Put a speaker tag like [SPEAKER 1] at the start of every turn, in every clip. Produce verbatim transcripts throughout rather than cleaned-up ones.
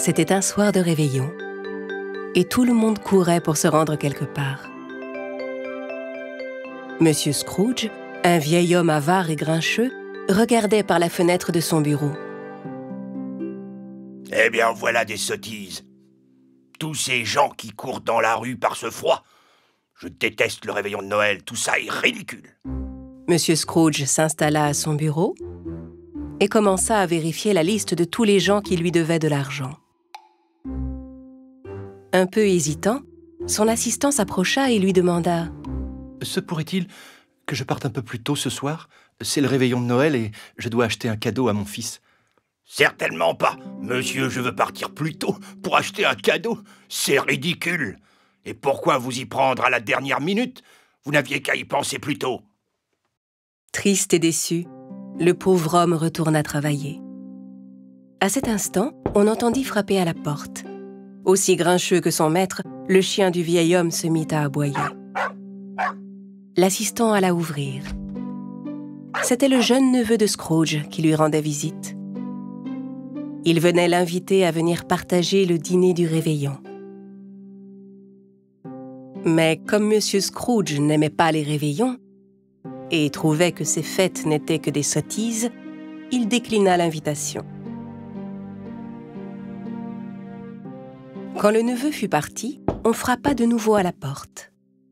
[SPEAKER 1] C'était un soir de réveillon, et tout le monde courait pour se rendre quelque part. Monsieur Scrooge, un vieil homme avare et grincheux, regardait par la fenêtre de son bureau.
[SPEAKER 2] « Eh bien, voilà des sottises. Tous ces gens qui courent dans la rue par ce froid. Je déteste le réveillon de Noël, tout ça est ridicule. »
[SPEAKER 1] Monsieur Scrooge s'installa à son bureau et commença à vérifier la liste de tous les gens qui lui devaient de l'argent. Un peu hésitant, son assistant s'approcha et lui demanda
[SPEAKER 3] « Se pourrait-il que je parte un peu plus tôt ce soir? C'est le réveillon de Noël et je dois acheter un cadeau à mon fils. »
[SPEAKER 2] « Certainement pas. Monsieur, je veux partir plus tôt pour acheter un cadeau. C'est ridicule. Et pourquoi vous y prendre à la dernière minute? Vous n'aviez qu'à y penser plus tôt. »
[SPEAKER 1] Triste et déçu, le pauvre homme retourna travailler. À cet instant, on entendit frapper à la porte. Aussi grincheux que son maître, le chien du vieil homme se mit à aboyer. L'assistant alla ouvrir. C'était le jeune neveu de Scrooge qui lui rendait visite. Il venait l'inviter à venir partager le dîner du réveillon. Mais comme Monsieur Scrooge n'aimait pas les réveillons et trouvait que ces fêtes n'étaient que des sottises, il déclina l'invitation. Quand le neveu fut parti, on frappa de nouveau à la porte.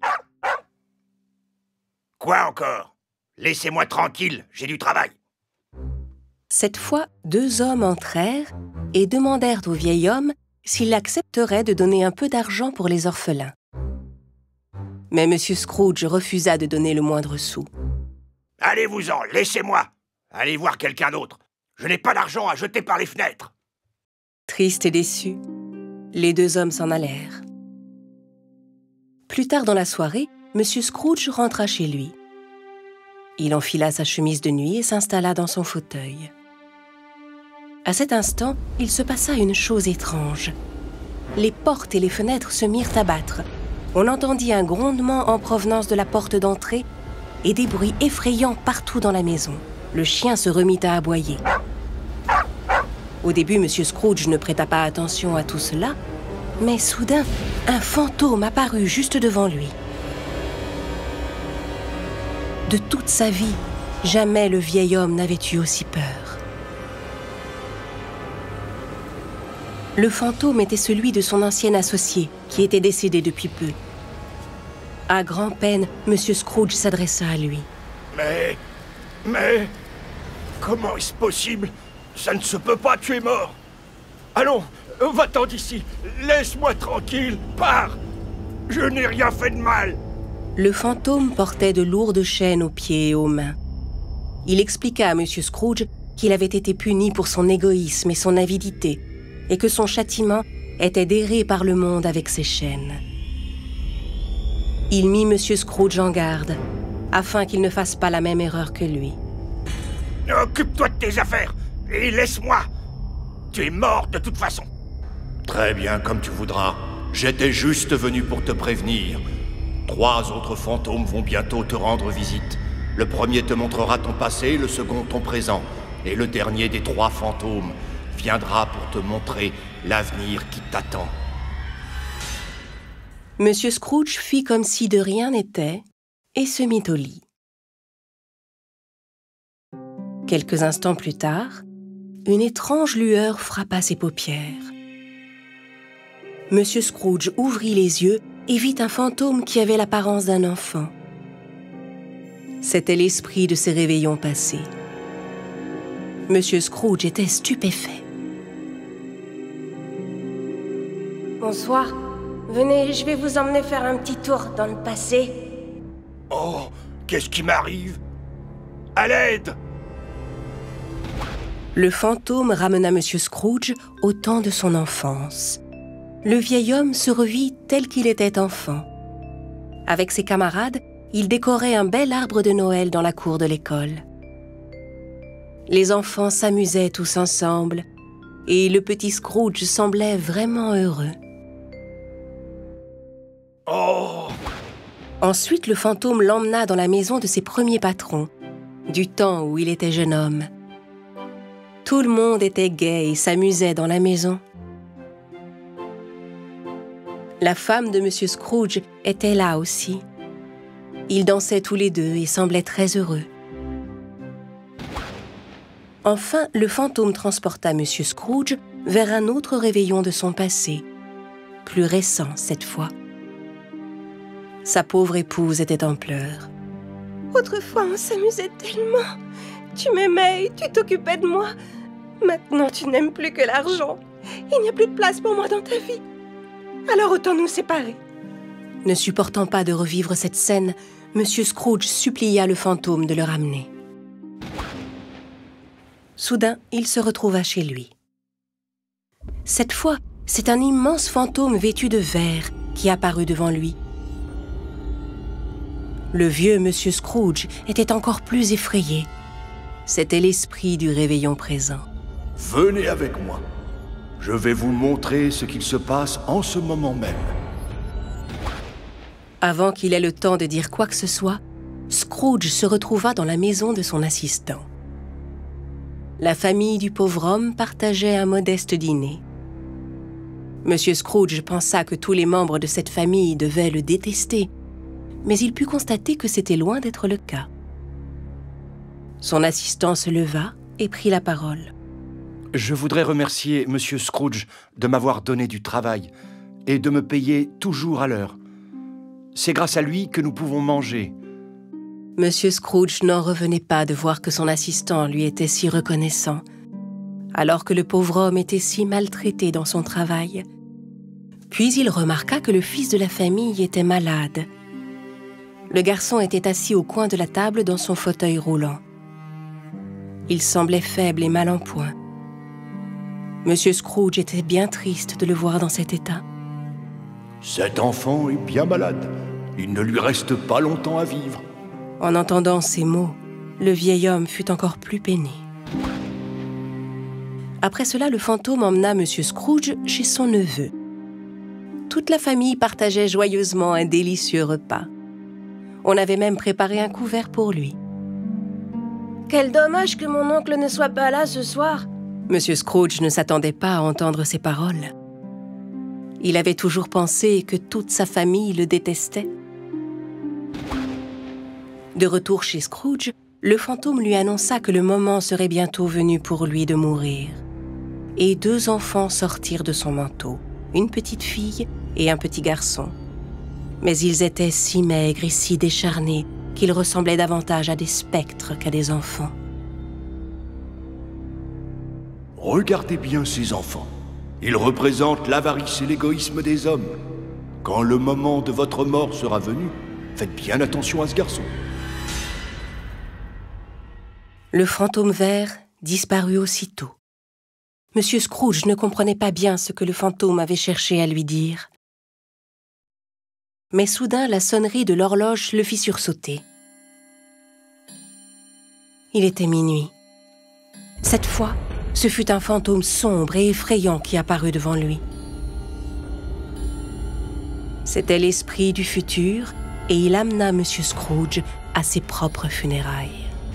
[SPEAKER 2] « Quoi encore? Laissez-moi tranquille, j'ai du travail. »
[SPEAKER 1] Cette fois, deux hommes entrèrent et demandèrent au vieil homme s'il accepterait de donner un peu d'argent pour les orphelins. Mais Monsieur Scrooge refusa de donner le moindre sou.
[SPEAKER 2] « Allez-vous-en, laissez-moi. Allez voir quelqu'un d'autre. Je n'ai pas d'argent à jeter par les fenêtres. »
[SPEAKER 1] Triste et déçu, les deux hommes s'en allèrent. Plus tard dans la soirée, Monsieur Scrooge rentra chez lui. Il enfila sa chemise de nuit et s'installa dans son fauteuil. À cet instant, il se passa une chose étrange. Les portes et les fenêtres se mirent à battre. On entendit un grondement en provenance de la porte d'entrée et des bruits effrayants partout dans la maison. Le chien se remit à aboyer. Au début, Monsieur Scrooge ne prêta pas attention à tout cela, mais soudain, un fantôme apparut juste devant lui. De toute sa vie, jamais le vieil homme n'avait eu aussi peur. Le fantôme était celui de son ancien associé, qui était décédé depuis peu. À grand-peine, Monsieur Scrooge s'adressa à lui.
[SPEAKER 2] « Mais... mais... comment est-ce possible? Ça ne se peut pas, tu es mort. Allons, va-t'en d'ici. Laisse-moi tranquille, pars. Je n'ai rien fait de mal. »
[SPEAKER 1] Le fantôme portait de lourdes chaînes aux pieds et aux mains. Il expliqua à Monsieur Scrooge qu'il avait été puni pour son égoïsme et son avidité, et que son châtiment était d'errer par le monde avec ses chaînes. Il mit Monsieur Scrooge en garde, afin qu'il ne fasse pas la même erreur que lui.
[SPEAKER 2] « Occupe-toi de tes affaires, et laisse-moi. Tu es mort de toute façon. »
[SPEAKER 4] « Très bien, comme tu voudras. J'étais juste venu pour te prévenir. Trois autres fantômes vont bientôt te rendre visite. Le premier te montrera ton passé, le second ton présent. Et le dernier des trois fantômes viendra pour te montrer l'avenir qui t'attend. »
[SPEAKER 1] Monsieur Scrooge fit comme si de rien n'était et se mit au lit. Quelques instants plus tard, une étrange lueur frappa ses paupières. Monsieur Scrooge ouvrit les yeux et vit un fantôme qui avait l'apparence d'un enfant. C'était l'esprit de ses réveillons passés. Monsieur Scrooge était stupéfait.
[SPEAKER 5] « Bonsoir. Venez, je vais vous emmener faire un petit tour dans le passé. »
[SPEAKER 2] « Oh, qu'est-ce qui m'arrive? À l'aide !»
[SPEAKER 1] Le fantôme ramena Monsieur Scrooge au temps de son enfance. Le vieil homme se revit tel qu'il était enfant. Avec ses camarades, il décorait un bel arbre de Noël dans la cour de l'école. Les enfants s'amusaient tous ensemble et le petit Scrooge semblait vraiment heureux.
[SPEAKER 2] Oh!
[SPEAKER 1] Ensuite, le fantôme l'emmena dans la maison de ses premiers patrons, du temps où il était jeune homme. Tout le monde était gai et s'amusait dans la maison. La femme de Monsieur Scrooge était là aussi. Ils dansaient tous les deux et semblaient très heureux. Enfin, le fantôme transporta Monsieur Scrooge vers un autre réveillon de son passé, plus récent cette fois. Sa pauvre épouse était en pleurs.
[SPEAKER 5] « Autrefois, on s'amusait tellement. Tu m'aimais et tu t'occupais de moi. Maintenant, tu n'aimes plus que l'argent. Il n'y a plus de place pour moi dans ta vie. Alors autant nous séparer. »
[SPEAKER 1] Ne supportant pas de revivre cette scène, Monsieur Scrooge supplia le fantôme de le ramener. Soudain, il se retrouva chez lui. Cette fois, c'est un immense fantôme vêtu de vert qui apparut devant lui. Le vieux Monsieur Scrooge était encore plus effrayé. C'était l'esprit du réveillon présent.
[SPEAKER 4] « Venez avec moi. Je vais vous montrer ce qu'il se passe en ce moment même. »
[SPEAKER 1] Avant qu'il ait le temps de dire quoi que ce soit, Scrooge se retrouva dans la maison de son assistant. La famille du pauvre homme partageait un modeste dîner. Monsieur Scrooge pensa que tous les membres de cette famille devaient le détester, mais il put constater que c'était loin d'être le cas. Son assistant se leva et prit la parole.
[SPEAKER 3] « Je voudrais remercier Monsieur Scrooge de m'avoir donné du travail et de me payer toujours à l'heure. C'est grâce à lui que nous pouvons manger. »
[SPEAKER 1] Monsieur Scrooge n'en revenait pas de voir que son assistant lui était si reconnaissant, alors que le pauvre homme était si maltraité dans son travail. Puis il remarqua que le fils de la famille était malade. Le garçon était assis au coin de la table dans son fauteuil roulant. Il semblait faible et mal en point. Monsieur Scrooge était bien triste de le voir dans cet état.
[SPEAKER 4] « Cet enfant est bien malade. Il ne lui reste pas longtemps à vivre. »
[SPEAKER 1] En entendant ces mots, le vieil homme fut encore plus peiné. Après cela, le fantôme emmena Monsieur Scrooge chez son neveu. Toute la famille partageait joyeusement un délicieux repas. On avait même préparé un couvert pour lui.
[SPEAKER 5] « Quel dommage que mon oncle ne soit pas là ce soir. »
[SPEAKER 1] Monsieur Scrooge ne s'attendait pas à entendre ces paroles. Il avait toujours pensé que toute sa famille le détestait. De retour chez Scrooge, le fantôme lui annonça que le moment serait bientôt venu pour lui de mourir. Et deux enfants sortirent de son manteau, une petite fille et un petit garçon. Mais ils étaient si maigres et si décharnés qu'ils ressemblaient davantage à des spectres qu'à des enfants.
[SPEAKER 4] « Regardez bien ces enfants. Ils représentent l'avarice et l'égoïsme des hommes. Quand le moment de votre mort sera venu, faites bien attention à ce garçon. »
[SPEAKER 1] Le fantôme vert disparut aussitôt. Monsieur Scrooge ne comprenait pas bien ce que le fantôme avait cherché à lui dire. Mais soudain, la sonnerie de l'horloge le fit sursauter. Il était minuit. Cette fois, ce fut un fantôme sombre et effrayant qui apparut devant lui. C'était l'esprit du futur et il amena Monsieur Scrooge à ses propres funérailles.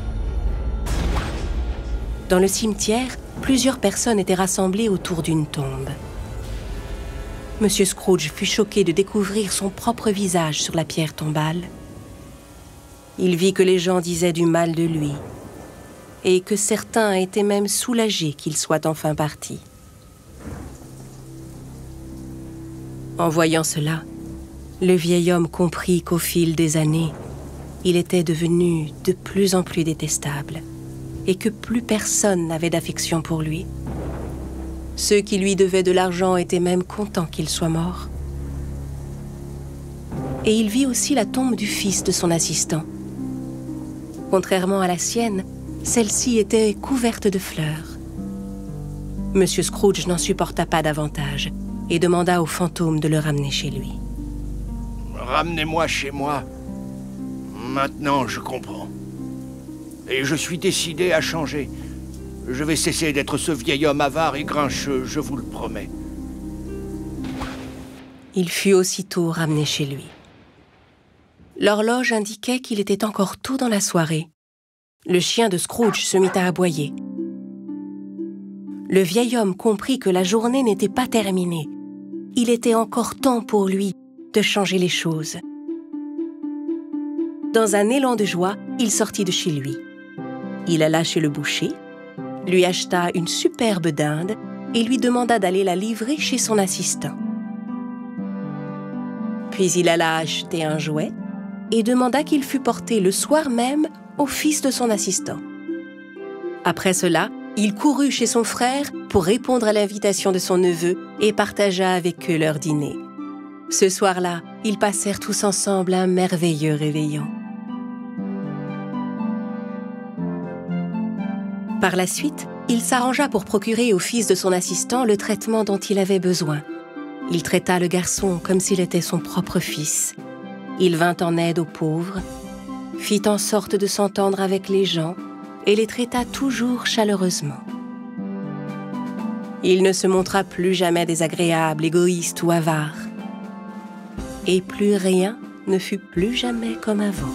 [SPEAKER 1] Dans le cimetière, plusieurs personnes étaient rassemblées autour d'une tombe. Monsieur Scrooge fut choqué de découvrir son propre visage sur la pierre tombale. Il vit que les gens disaient du mal de lui et que certains étaient même soulagés qu'il soit enfin parti. En voyant cela, le vieil homme comprit qu'au fil des années, il était devenu de plus en plus détestable et que plus personne n'avait d'affection pour lui. Ceux qui lui devaient de l'argent étaient même contents qu'il soit mort. Et il vit aussi la tombe du fils de son assistant. Contrairement à la sienne, celle-ci était couverte de fleurs. Monsieur Scrooge n'en supporta pas davantage et demanda au fantôme de le ramener chez lui.
[SPEAKER 2] « Ramenez-moi chez moi. Maintenant, je comprends. Et je suis décidé à changer. Je vais cesser d'être ce vieil homme avare et grincheux, je vous le promets. »
[SPEAKER 1] Il fut aussitôt ramené chez lui. L'horloge indiquait qu'il était encore tôt dans la soirée. Le chien de Scrooge se mit à aboyer. Le vieil homme comprit que la journée n'était pas terminée. il était encore temps pour lui de changer les choses. Dans un élan de joie, il sortit de chez lui. Il alla chez le boucher, lui acheta une superbe dinde et lui demanda d'aller la livrer chez son assistant. Puis il alla acheter un jouet et demanda qu'il fût porté le soir même au fils de son assistant. Après cela, il courut chez son frère pour répondre à l'invitation de son neveu et partagea avec eux leur dîner. Ce soir-là, ils passèrent tous ensemble un merveilleux réveillon. Par la suite, il s'arrangea pour procurer au fils de son assistant le traitement dont il avait besoin. Il traita le garçon comme s'il était son propre fils. Il vint en aide aux pauvres, fit en sorte de s'entendre avec les gens et les traita toujours chaleureusement. Il ne se montra plus jamais désagréable, égoïste ou avare. Et plus rien ne fut plus jamais comme avant.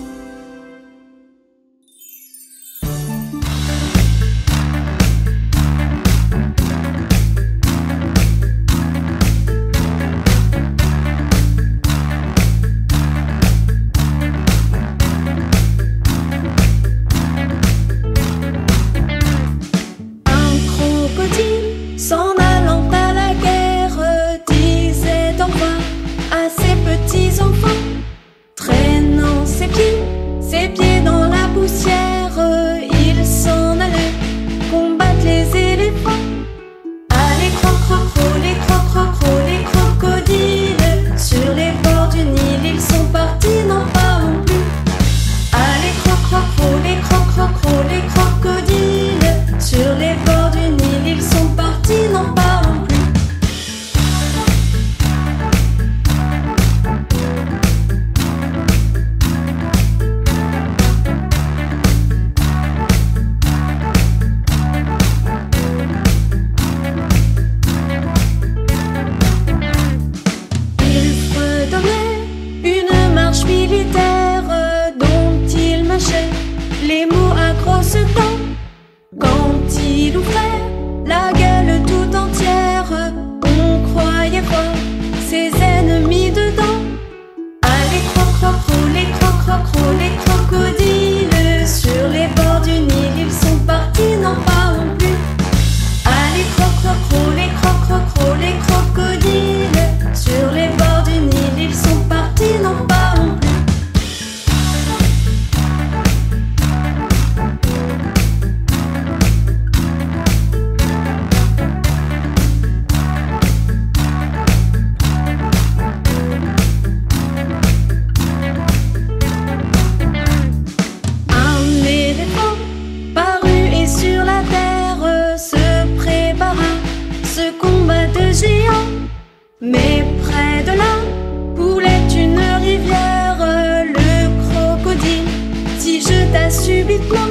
[SPEAKER 6] Mais près de là, coulait une rivière, le crocodile s'y jeta subitement.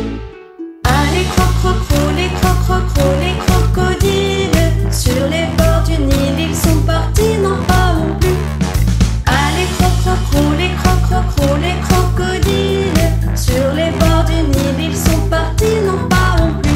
[SPEAKER 6] Allez, croc-croc-cro, les croc-croc-cro, les crocodiles, sur les bords du Nil, ils sont partis, non pas non plus. Allez, croc-croc-cro, les croc-croc-cro, les crocodiles, sur les bords du Nil, ils sont partis, non pas non plus.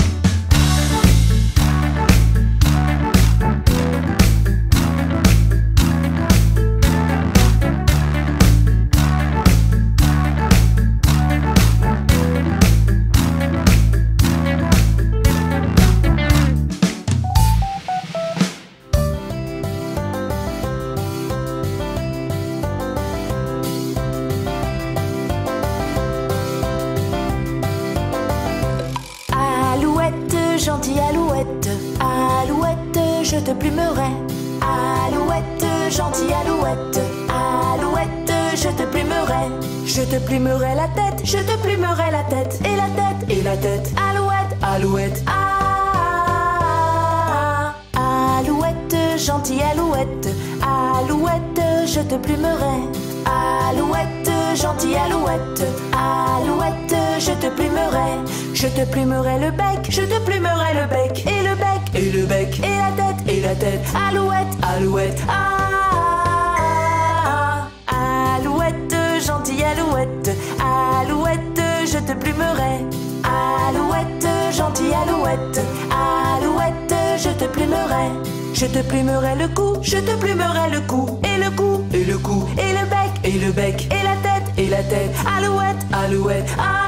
[SPEAKER 7] Gentille alouette, alouette, je te plumerai. Alouette, gentille alouette, alouette, je te plumerai. Je te plumerai la tête, je te plumerai la tête, et la tête, et la tête. Alouette, alouette, ah, alouette, gentille alouette, alouette, je te plumerai. Alouette, gentille alouette, alouette, je te plumerai. Je te plumerai le bec, je te plumerai le bec, et le bec, et le bec, et la tête, et la tête. Alouette, alouette, ah, alouette, gentille alouette, alouette, je te plumerai. Alouette, gentille alouette, alouette, je te plumerai. Je te plumerai le cou, je te plumerai le cou. Et le cou, et le cou, et le bec, et le bec, et la tête, et la tête. Alouette, alouette,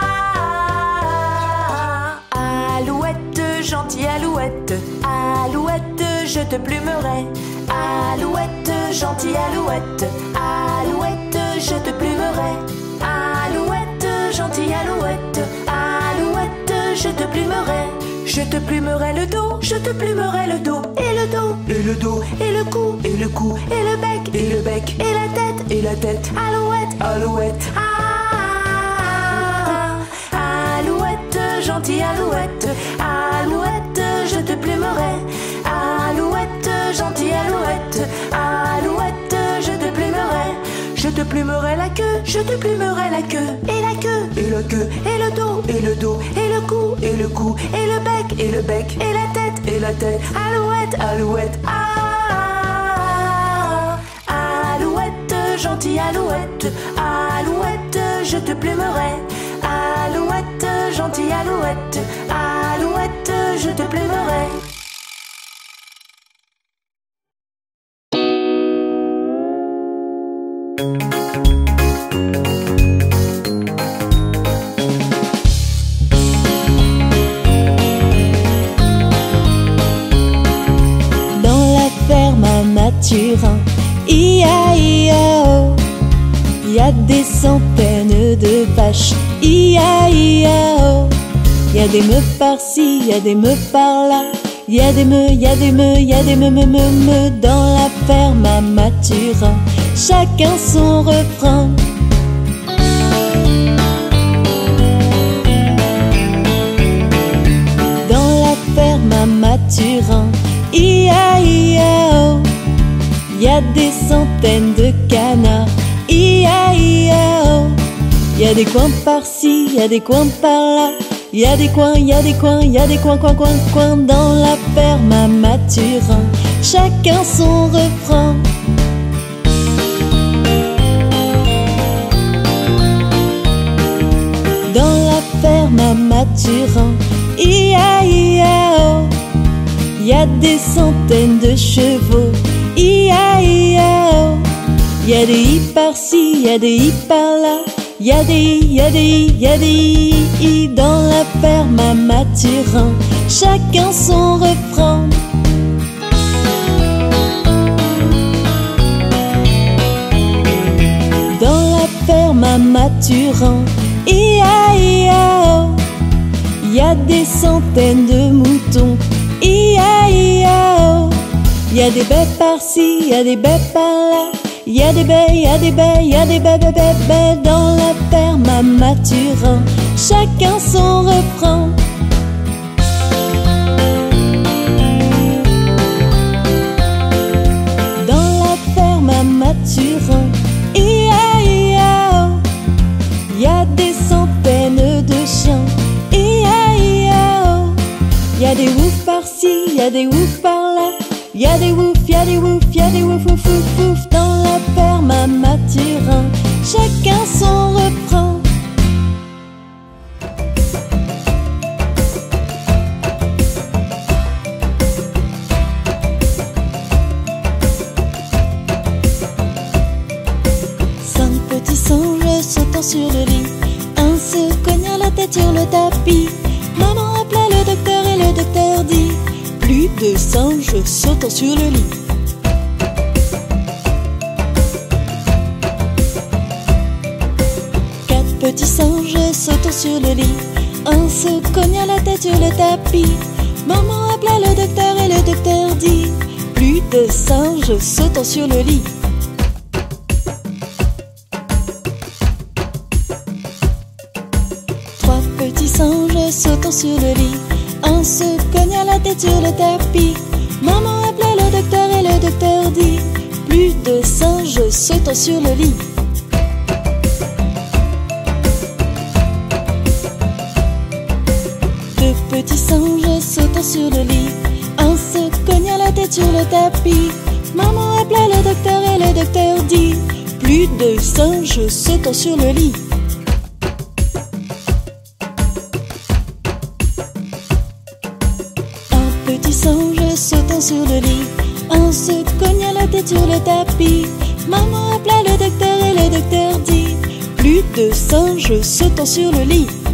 [SPEAKER 7] ah. Alouette, gentille alouette. Alouette, je te plumerai. Alouette, gentille alouette. Alouette, je te plumerai. Alouette, gentille alouette. Alouette, je te plumerai. Je te plumerai le dos, je te plumerai le dos. Et le dos, et le dos, et le cou, et le cou, et le bec, et le bec, et la tête, et la tête. Alouette, alouette, ah. Alouette, gentille alouette. Alouette, je te plumerai. Alouette, gentille alouette. Alouette, je te plumerai. Je te plumerai la queue, je te plumerai la queue. Et la queue, et la queue, et le dos, et le dos, et le cou, et le cou, et le bec, et le bec, et la tête, et la tête. Alouette, alouette, ah. Alouette, gentille alouette. Alouette, je te plumerai. Alouette, gentille alouette. Alouette, je te plumerai.
[SPEAKER 6] Mathurin, I A I A O. Il y a des centaines de vaches, I A I A O. Il y a des meufs par-ci, il y a des meufs par-là. Il y a des meufs, il y a des meufs, il y a des meufs, meufs, meufs, meufs dans la ferme à Mathurin. Chacun son refrain. Dans la ferme à Mathurin, I A I A O. Il y a des centaines de canards, I A I A O. Il y a des coins par-ci, il y a des coins par-là. Il y a des coins, il y a des coins, il y a des coins, coins, coins, coins dans la ferme à Mathurin. Chacun son refrain. Dans la ferme à Mathurin, I A I A O. Il y a des centaines de chevaux, I A I A O. Il y a des i par-ci, il y a des i par-là. Il y a des i, il y a des i, il y a des i, i dans la ferme à Mathurin. Chacun son refrain. Dans la ferme à Mathurin, I A I A O. Il y a des centaines de moutons, I A I A O. Il y a des baies par-ci, il y a des baies par-là. Il y a des baies, il y a des baies, il y a des baies, baies, baies, baies dans la ferme à Mathurin. Chacun son refrain. Dans la ferme à Mathurin, I A I A O. Il y a des centaines de chiens, I A I A O. Il y a des oufs par-ci, il y a des oufs par-là. Il y a des oufs, il y a des oufs, il y a des oufs, ouf, ouf, ouf dans la ferme à Mathurin. Chacun son refrain. Cinq petits singes sautant sur le lit. Un se cogna la tête sur le tapis. Maman appela le docteur et le docteur dit: plus de singes sautant sur le lit. Quatre petits singes sautant sur le lit. Un se cogna la tête sur le tapis. Maman appela le docteur et le docteur dit: plus de singes sautant sur le lit. Trois petits singes sautant sur le lit. Un se cogna la tête sur le tapis. Maman appela le docteur et le docteur dit: plus de singes sautant sur le lit. Deux petits singes sautant sur le lit. Un se cogna la tête sur le tapis. Maman appela le docteur et le docteur dit: plus de singes sautant sur le lit. Petit singe sautant sur le lit. maman se cogna la tête sur le tapis. Maman appela le docteur et le docteur dit: plus de singes sautant sur le lit.